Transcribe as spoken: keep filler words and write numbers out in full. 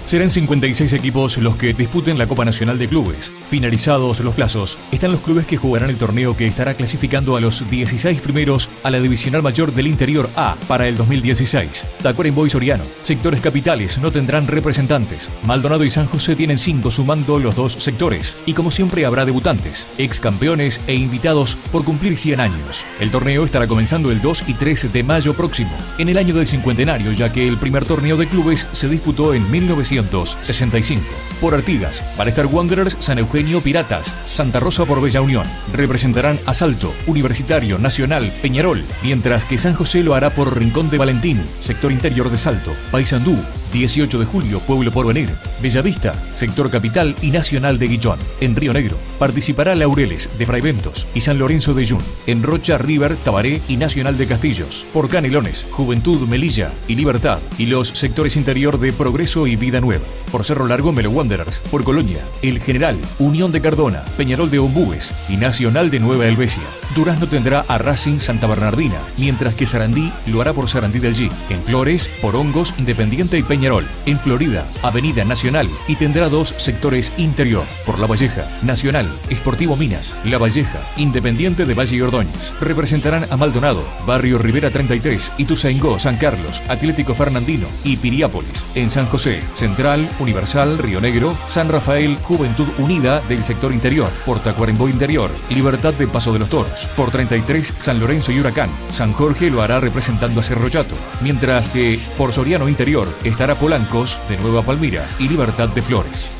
Serán cincuenta y seis equipos los que disputen la Copa Nacional de Clubes. Finalizados los plazos, están los clubes que jugarán el torneo, que estará clasificando a los dieciséis primeros a la Divisional Mayor del Interior A para el dos mil dieciséis. Tacuarembó y Soriano, sectores capitales, no tendrán representantes. Maldonado y San José tienen cinco, sumando los dos sectores. Y como siempre habrá debutantes, ex campeones e invitados por cumplir cien años. El torneo estará comenzando el dos y tres de mayo próximo, en el año del cincuentenario, ya que el primer torneo de clubes se disputó en mil novecientos sesenta y cinco. Por Artigas, para Star Wanderers, San Eugenio, Piratas, Santa Rosa por Bella Unión. Representarán a Salto, Universitario, Nacional, Peñarol, mientras que San José lo hará por Rincón de Valentín, sector interior de Salto, Paysandú, dieciocho de julio, Pueblo Porvenir, Bellavista, sector capital y Nacional de Guillón. En Río Negro participará Laureles de Fraiventos y San Lorenzo de Yun. En Rocha, River, Tabaré y Nacional de Castillos. Por Canelones, Juventud, Melilla y Libertad, y los sectores interior de Progreso y Vida Nueva. Por Cerro Largo, Melo Wanderers. Por Colonia, El General, Unión de Cardona, Peñarol de Ombúes y Nacional de Nueva Helvecia. Durazno tendrá a Racing Santa Bernardina, mientras que Sarandí lo hará por Sarandí del G. En Flores, por Hongos, Independiente y Peñarol. En Florida, Avenida Nacional, y tendrá dos sectores interior. Por La Valleja, Nacional, Sportivo Minas, La Valleja, Independiente de Valle y Ordóñez. Representarán a Maldonado, Barrio Rivera treinta y tres, Ituzaingó, San Carlos, Atlético Fernandino y Piriápolis. En San José, Central, Universal, Río Negro, San Rafael, Juventud Unida del sector interior. Por Tacuarembó Interior, Libertad de Paso de los Toros. Por treinta y tres, San Lorenzo y Huracán. San Jorge lo hará representando a Cerro Chato, mientras que por Soriano Interior estará Polancos de Nueva Palmira y Libertad de Flores.